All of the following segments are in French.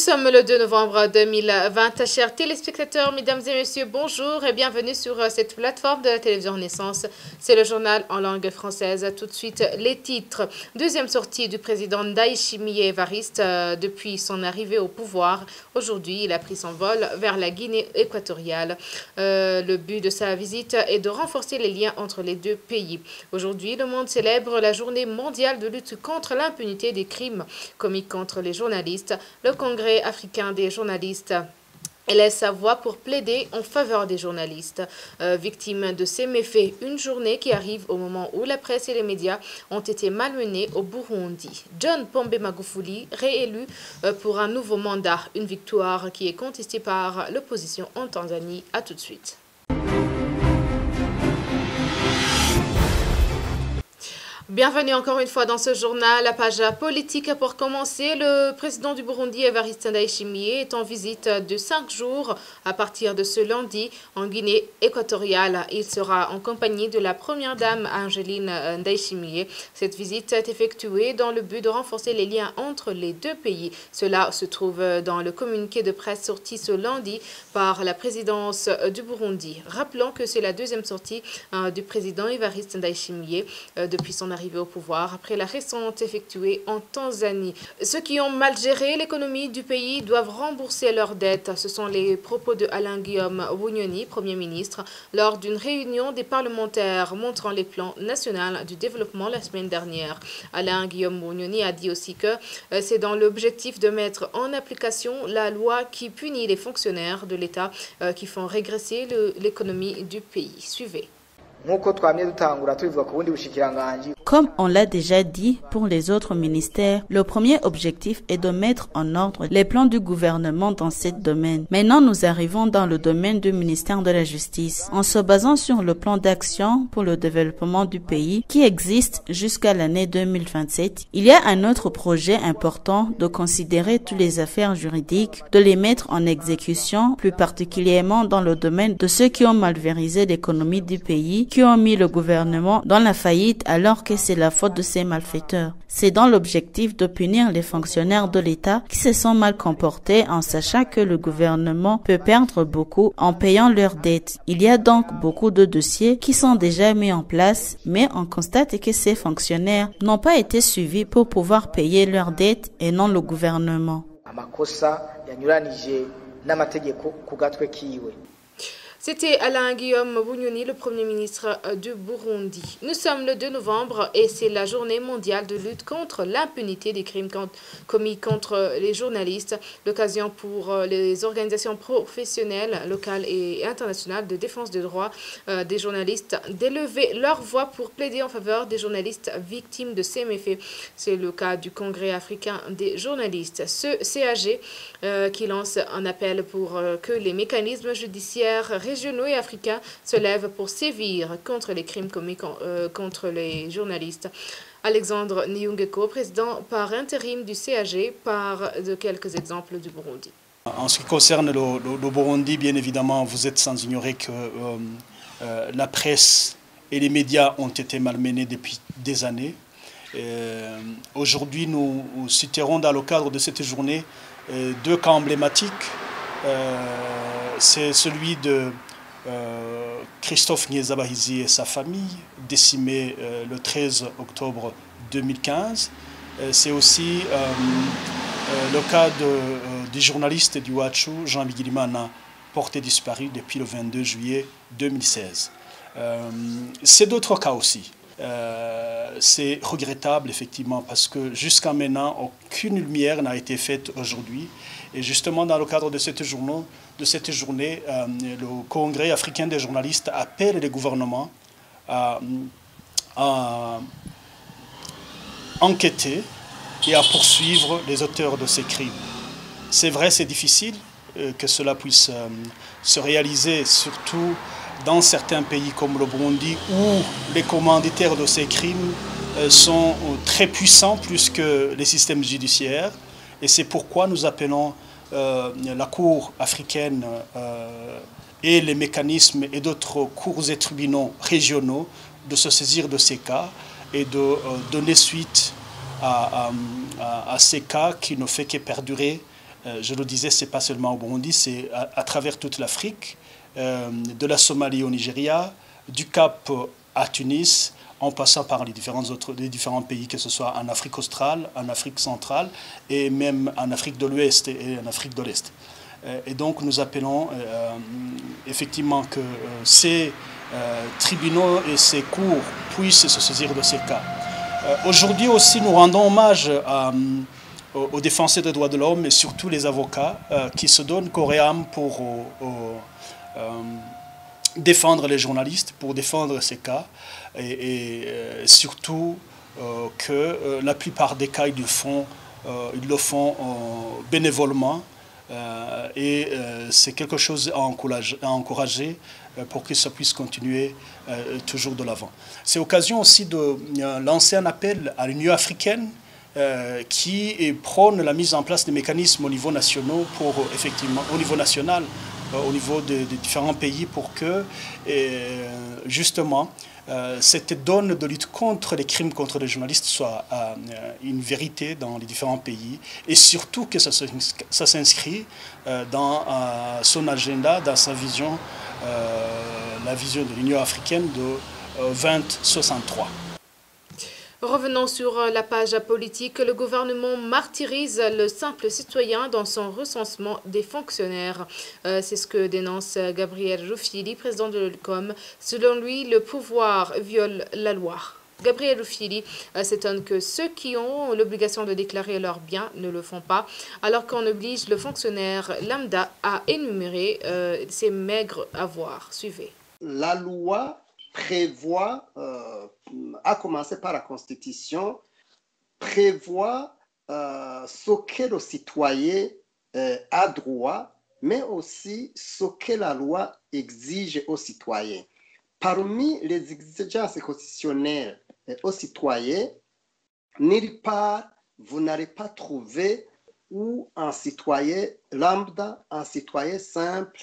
sommes le 2 novembre 2020. Chers téléspectateurs, mesdames et messieurs, bonjour et bienvenue sur cette plateforme de la télévision Renaissance. C'est le journal en langue française. Tout de suite, les titres. Deuxième sortie du président Ndayishimiye Evariste depuis son arrivée au pouvoir. Aujourd'hui, il a pris son vol vers la Guinée équatoriale. Le but de sa visite est de renforcer les liens entre les deux pays. Aujourd'hui, le monde célèbre la journée mondiale de lutte contre l'impunité des crimes commis contre les journalistes. Le Congrès africain des journalistes laisse sa voix pour plaider en faveur des journalistes victimes de ces méfaits. Une journée qui arrive au moment où la presse et les médias ont été malmenés au Burundi. John Pombe Magufuli, réélu pour un nouveau mandat. Une victoire qui est contestée par l'opposition en Tanzanie. À tout de suite. Bienvenue encore une fois dans ce journal, la page politique. Pour commencer, le président du Burundi, Evariste Ndayishimiye, est en visite de 5 jours à partir de ce lundi en Guinée équatoriale. Il sera en compagnie de la première dame Angeline Ndayishimiye. Cette visite est effectuée dans le but de renforcer les liens entre les deux pays. Cela se trouve dans le communiqué de presse sorti ce lundi par la présidence du Burundi. Rappelons que c'est la deuxième sortie du président Evariste Ndayishimiye depuis son arrivée au pouvoir après la récente effectuée en Tanzanie. Ceux qui ont mal géré l'économie du pays doivent rembourser leurs dettes. Ce sont les propos de Alain-Guillaume Bunyoni, Premier ministre, lors d'une réunion des parlementaires montrant les plans nationaux du développement la semaine dernière. Alain-Guillaume Bunyoni a dit aussi que c'est dans l'objectif de mettre en application la loi qui punit les fonctionnaires de l'État qui font régresser l'économie du pays. Suivez. Comme on l'a déjà dit pour les autres ministères, le premier objectif est de mettre en ordre les plans du gouvernement dans ce domaine. Maintenant, nous arrivons dans le domaine du ministère de la Justice. En se basant sur le plan d'action pour le développement du pays qui existe jusqu'à l'année 2027, il y a un autre projet important de considérer toutes les affaires juridiques, de les mettre en exécution, plus particulièrement dans le domaine de ceux qui ont malversé l'économie du pays, qui ont mis le gouvernement dans la faillite alors que c'est la faute de ces malfaiteurs. C'est dans l'objectif de punir les fonctionnaires de l'État qui se sont mal comportés en sachant que le gouvernement peut perdre beaucoup en payant leurs dettes. Il y a donc beaucoup de dossiers qui sont déjà mis en place, mais on constate que ces fonctionnaires n'ont pas été suivis pour pouvoir payer leurs dettes et non le gouvernement. C'était Alain-Guillaume Bunyoni, le Premier ministre du Burundi. Nous sommes le 2 novembre et c'est la journée mondiale de lutte contre l'impunité des crimes commis contre les journalistes. L'occasion pour les organisations professionnelles, locales et internationales de défense des droits des journalistes d'élever leur voix pour plaider en faveur des journalistes victimes de ces méfaits. C'est le cas du Congrès africain des journalistes. Ce CAG qui lance un appel pour que les mécanismes judiciaires régionaux et africains se lèvent pour sévir contre les crimes commis contre les journalistes. Alexandre Nyungeko, président par intérim du CAG, part de quelques exemples du Burundi. En ce qui concerne le Burundi, bien évidemment, vous êtes sans ignorer que la presse et les médias ont été malmenés depuis des années. Aujourd'hui, nous citerons dans le cadre de cette journée 2 cas emblématiques. C'est celui de Christophe Nyezabahizi et sa famille, décimés le 13 octobre 2015. C'est aussi le cas du journaliste du Wachu, Jean Bigirimana, porté disparu depuis le 22 juillet 2016. C'est d'autres cas aussi. C'est regrettable effectivement parce que jusqu'à maintenant, aucune lumière n'a été faite aujourd'hui. Et justement, dans le cadre de cette journée, le Congrès africain des journalistes appelle les gouvernements à enquêter et à poursuivre les auteurs de ces crimes. C'est vrai, c'est difficile que cela puisse se réaliser, surtout dans certains pays comme le Burundi, où les commanditaires de ces crimes sont très puissants plus que les systèmes judiciaires. Et c'est pourquoi nous appelons la Cour africaine et les mécanismes et d'autres cours et tribunaux régionaux de se saisir de ces cas et de donner suite à ces cas qui ne fait que perdurer Je le disais, ce n'est pas seulement au Burundi, c'est à travers toute l'Afrique, de la Somalie au Nigeria, du Cap à Tunis, en passant par les différents pays, que ce soit en Afrique australe, en Afrique centrale et même en Afrique de l'Ouest et en Afrique de l'Est. Et donc nous appelons effectivement que ces tribunaux et ces cours puissent se saisir de ces cas. Aujourd'hui aussi, nous rendons hommage aux défenseurs des droits de l'homme et surtout les avocats qui se donnent corps et âme pour défendre les journalistes, pour défendre ces cas et surtout que la plupart des cas, ils le font bénévolement. Et c'est quelque chose à encourager pour que ça puisse continuer toujours de l'avant. C'est l'occasion aussi de lancer un appel à l'Union africaine qui prône la mise en place des mécanismes au niveau national au niveau des différents pays pour que justement cette donne de lutte contre les crimes contre les journalistes soit une vérité dans les différents pays et surtout que ça s'inscrit dans son agenda, dans sa vision, la vision de l'Union africaine de 2063. Revenons sur la page politique. Le gouvernement martyrise le simple citoyen dans son recensement des fonctionnaires. C'est ce que dénonce Gabriel Rufyili, président de l'OLCOM. Selon lui, le pouvoir viole la loi. Gabriel Rufyili s'étonne que ceux qui ont l'obligation de déclarer leurs biens ne le font pas, alors qu'on oblige le fonctionnaire lambda à énumérer ses maigres avoirs. Suivez. La loi prévoit, à commencer par la Constitution, prévoit ce que le citoyen a droit, mais aussi ce que la loi exige aux citoyens. Parmi les exigences constitutionnelles aux citoyens, nulle part, vous n'allez pas trouver où un citoyen lambda, un citoyen simple,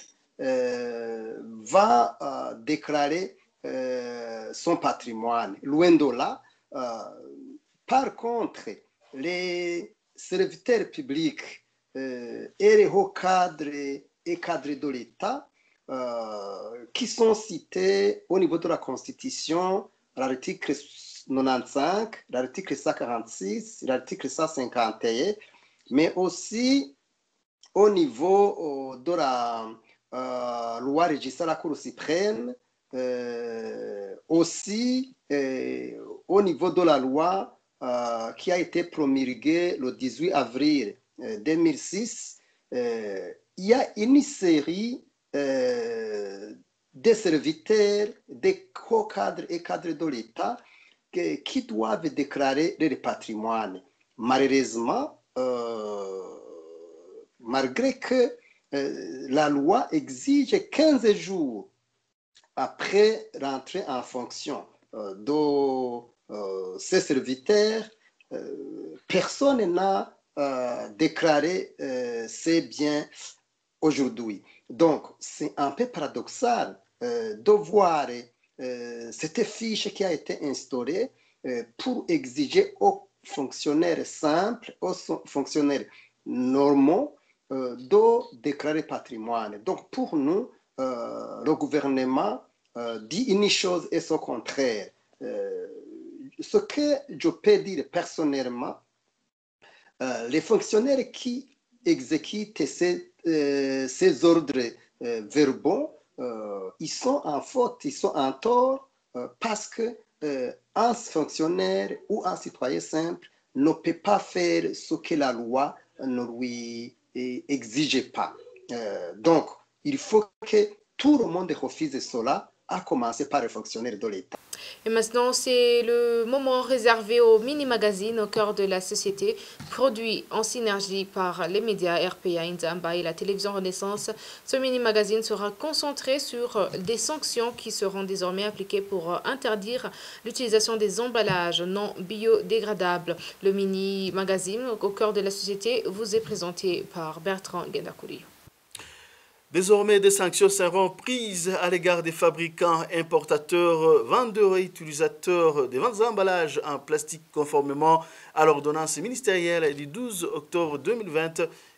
va déclarer son patrimoine. Loin de là. Par contre, les serviteurs publics et les hauts cadres et cadres de l'État qui sont cités au niveau de la Constitution, l'article 95, l'article 146, l'article 151, mais aussi au niveau de la loi régissant la Cour suprême, aussi au niveau de la loi qui a été promulguée le 18 avril 2006, il y a une série de serviteurs, des co-cadres et cadres de l'État qui doivent déclarer leur patrimoine. Malheureusement, malgré que la loi exige 15 jours après l'entrée en fonction de ces serviteurs, personne n'a déclaré ses biens aujourd'hui. Donc, c'est un peu paradoxal de voir cette fiche qui a été instaurée pour exiger aux fonctionnaires simples, aux fonctionnaires normaux, de déclarer patrimoine. Donc, pour nous, le gouvernement dit une chose et son contraire. Ce que je peux dire personnellement, les fonctionnaires qui exécutent ces ordres verbaux, ils sont en faute, ils sont en tort parce que un fonctionnaire ou un citoyen simple ne peut pas faire ce que la loi ne lui exige pas. Donc, il faut que tout le monde refuse cela, à commencer par les fonctionnaires de l'État. Et maintenant, c'est le moment réservé au mini-magazine au cœur de la société, produit en synergie par les médias RPA, Inzamba et la télévision Renaissance. Ce mini-magazine sera concentré sur des sanctions qui seront désormais appliquées pour interdire l'utilisation des emballages non biodégradables. Le mini-magazine au cœur de la société vous est présenté par Bertrand Gendakouli. Désormais, des sanctions seront prises à l'égard des fabricants, importateurs, vendeurs et utilisateurs des ventes d'emballages en plastique conformément à l'ordonnance ministérielle du 12 octobre 2020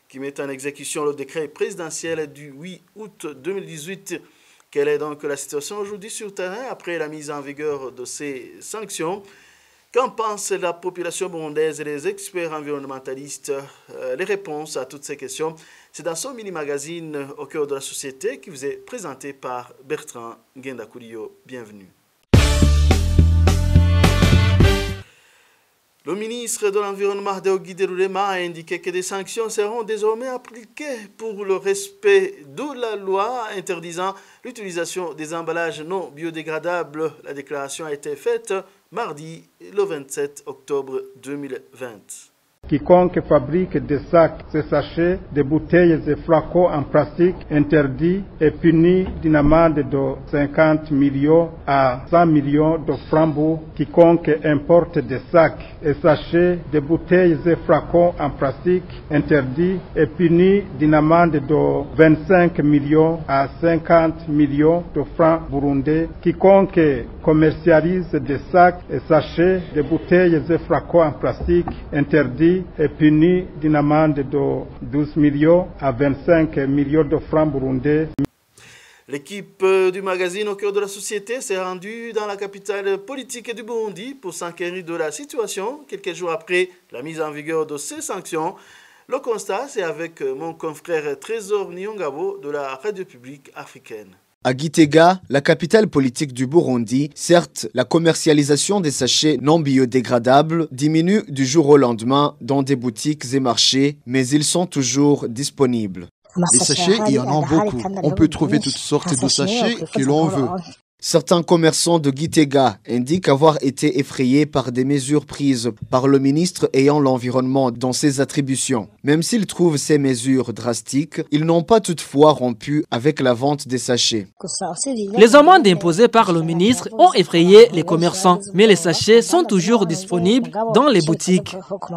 qui met en exécution le décret présidentiel du 8 août 2018. Quelle est donc la situation aujourd'hui sur le terrain après la mise en vigueur de ces sanctions? Qu'en pense la population burundaise et les experts environnementalistes? Les réponses à toutes ces questions, c'est dans son mini-magazine Au cœur de la société qui vous est présenté par Bertrand Ngendakurio. Bienvenue. Le ministre de l'Environnement, Deogide Lulema, a indiqué que des sanctions seront désormais appliquées pour le respect de la loi interdisant l'utilisation des emballages non biodégradables. La déclaration a été faite mardi, le 27 octobre 2020. Quiconque fabrique des sacs, des sachets, des bouteilles et flacons en plastique interdit est puni d'une amende de 50 millions à 100 millions de francs. Quiconque importe des sacs et sachets, des bouteilles et flacons en plastique interdit est puni d'une amende de 25 millions à 50 millions de francs burundais. Quiconque commercialise des sacs et sachets, des bouteilles et flacons en plastique interdit est puni d'une amende de 12 millions à 25 millions de francs burundais. L'équipe du magazine Au cœur de la société s'est rendue dans la capitale politique du Burundi pour s'enquérir de la situation quelques jours après la mise en vigueur de ces sanctions. Le constat, c'est avec mon confrère Trésor Nyongabo de la radio publique africaine. À Gitega, la capitale politique du Burundi, certes, la commercialisation des sachets non biodégradables diminue du jour au lendemain dans des boutiques et marchés, mais ils sont toujours disponibles. Les sachets, il y en a beaucoup. On peut trouver toutes sortes de sachets que l'on veut. Certains commerçants de Gitega indiquent avoir été effrayés par des mesures prises par le ministre ayant l'environnement dans ses attributions. Même s'ils trouvent ces mesures drastiques, ils n'ont pas toutefois rompu avec la vente des sachets. Les amendes imposées par le ministre ont effrayé les commerçants, mais les sachets sont toujours disponibles dans les boutiques.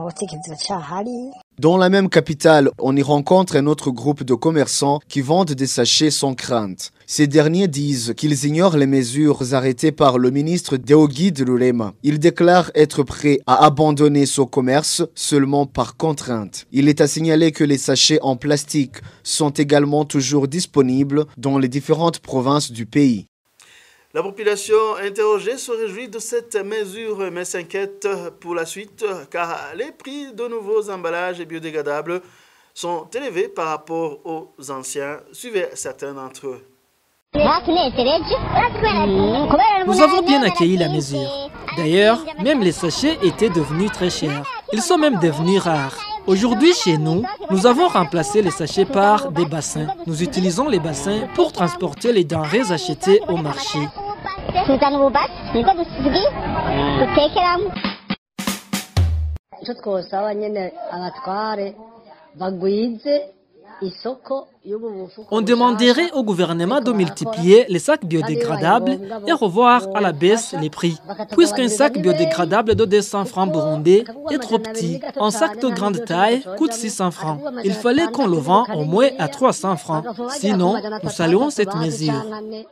Dans la même capitale, on y rencontre un autre groupe de commerçants qui vendent des sachets sans crainte. Ces derniers disent qu'ils ignorent les mesures arrêtées par le ministre Deogide Lulema. Ils déclarent être prêts à abandonner ce commerce seulement par contrainte. Il est à signaler que les sachets en plastique sont également toujours disponibles dans les différentes provinces du pays. La population interrogée se réjouit de cette mesure, mais s'inquiète pour la suite, car les prix de nouveaux emballages biodégradables sont élevés par rapport aux anciens. Suivez certains d'entre eux. Nous avons bien accueilli la mesure. D'ailleurs, même les sachets étaient devenus très chers. Ils sont même devenus rares. Aujourd'hui, chez nous, nous avons remplacé les sachets par des bassins. Nous utilisons les bassins pour transporter les denrées achetées au marché. On demanderait au gouvernement de multiplier les sacs biodégradables et revoir à la baisse les prix. Puisqu'un sac biodégradable de 200 francs burundais est trop petit, un sac de grande taille coûte 600 francs. Il fallait qu'on le vende au moins à 300 francs. Sinon, nous saluons cette mesure.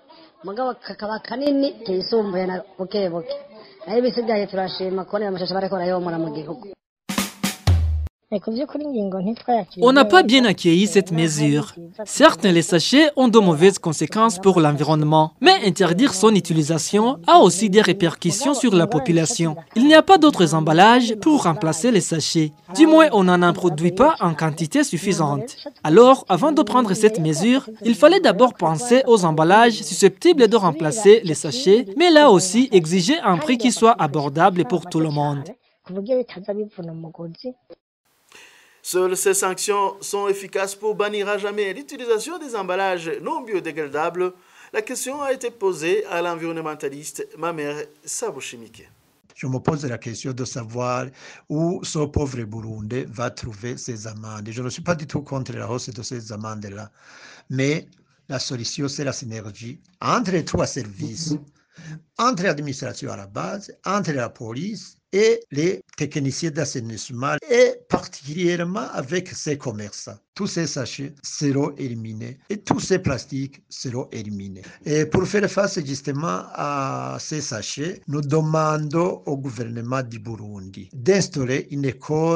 On n'a pas bien accueilli cette mesure. Certes, les sachets ont de mauvaises conséquences pour l'environnement, mais interdire son utilisation a aussi des répercussions sur la population. Il n'y a pas d'autres emballages pour remplacer les sachets. Du moins, on n'en produit pas en quantité suffisante. Alors, avant de prendre cette mesure, il fallait d'abord penser aux emballages susceptibles de remplacer les sachets, mais là aussi exiger un prix qui soit abordable pour tout le monde. Seules ces sanctions sont efficaces pour bannir à jamais l'utilisation des emballages non biodégradables. La question a été posée à l'environnementaliste Mamere Sabushimike. Je me pose la question de savoir où ce pauvre Burundais va trouver ces amendes. Je ne suis pas du tout contre la hausse de ces amendes-là, mais la solution, c'est la synergie entre les trois services, entre l'administration à la base, entre la police et les techniciens d'assainissement, et particulièrement avec ces commerçants. Tous ces sachets seront éliminés et tous ces plastiques seront éliminés. Et pour faire face justement à ces sachets, nous demandons au gouvernement du Burundi d'instaurer une école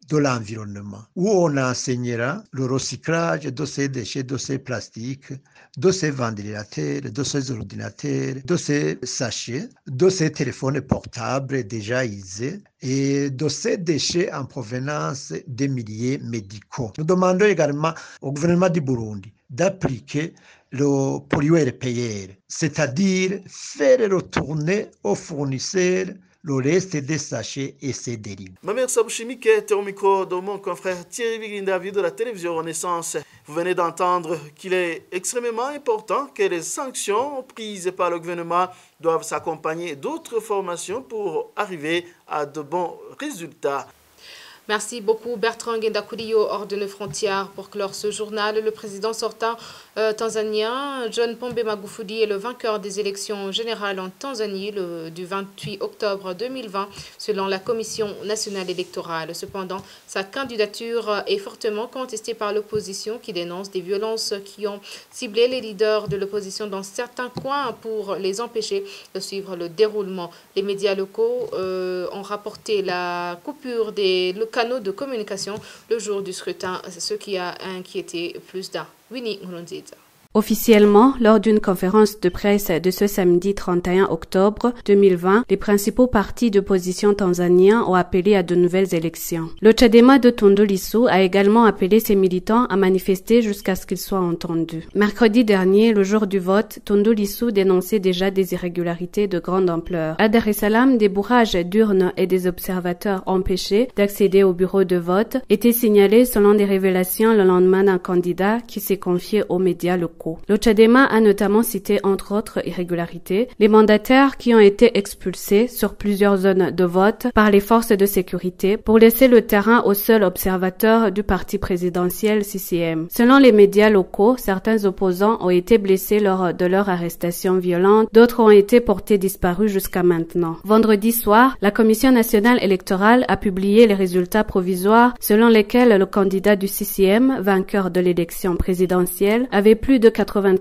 de l'environnement, où on enseignera le recyclage de ces déchets, de ces plastiques, de ces ventilateurs, de ces ordinateurs, de ces sachets, de ces téléphones portables déjà usés et de ces déchets en provenance des milieux médicaux. Nous demandons également au gouvernement du Burundi d'appliquer le pollueur-payeur, c'est-à-dire faire retourner aux fournisseurs le reste des sachets et ses dérives. Mamère Sabouchimike était au micro de mon confrère Thierry Vigindavi de la télévision Renaissance. Vous venez d'entendre qu'il est extrêmement important que les sanctions prises par le gouvernement doivent s'accompagner d'autres formations pour arriver à de bons résultats. Merci beaucoup Bertrand Ngendakurio, hors de nos frontières. Pour clore ce journal, le président sortant tanzanien, John Pombe Magufuli, est le vainqueur des élections générales en Tanzanie du 28 octobre 2020, selon la Commission nationale électorale. Cependant, sa candidature est fortement contestée par l'opposition qui dénonce des violences qui ont ciblé les leaders de l'opposition dans certains coins pour les empêcher de suivre le déroulement. Les médias locaux ont rapporté la coupure des canaux de communication le jour du scrutin, ce qui a inquiété plus d'un. Winnie Nkurunziza. Officiellement, lors d'une conférence de presse de ce samedi 31 octobre 2020, les principaux partis d'opposition tanzaniens ont appelé à de nouvelles élections. Le Chadema de Tundu Lissu a également appelé ses militants à manifester jusqu'à ce qu'ils soient entendus. Mercredi dernier, le jour du vote, Tundu Lissu dénonçait déjà des irrégularités de grande ampleur. À Dar es Salaam, des bourrages d'urnes et des observateurs empêchés d'accéder au bureau de vote étaient signalés selon des révélations le lendemain d'un candidat qui s'est confié aux médias locaux. Le Chadema a notamment cité, entre autres irrégularités, les mandataires qui ont été expulsés sur plusieurs zones de vote par les forces de sécurité pour laisser le terrain aux seuls observateurs du parti présidentiel CCM. Selon les médias locaux, certains opposants ont été blessés lors de leur arrestation violente, d'autres ont été portés disparus jusqu'à maintenant. Vendredi soir, la Commission nationale électorale a publié les résultats provisoires selon lesquels le candidat du CCM, vainqueur de l'élection présidentielle, avait plus de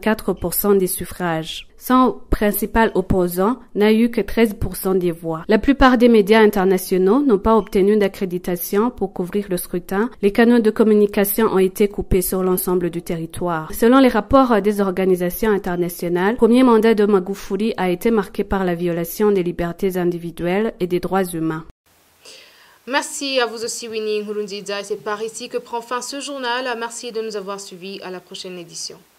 84% des suffrages. Son principal opposant n'a eu que 13% des voix. La plupart des médias internationaux n'ont pas obtenu d'accréditation pour couvrir le scrutin. Les canaux de communication ont été coupés sur l'ensemble du territoire. Selon les rapports des organisations internationales, le premier mandat de Magufuli a été marqué par la violation des libertés individuelles et des droits humains. Merci à vous aussi Winnie Nkurunziza. C'est par ici que prend fin ce journal. Merci de nous avoir suivis. À la prochaine édition.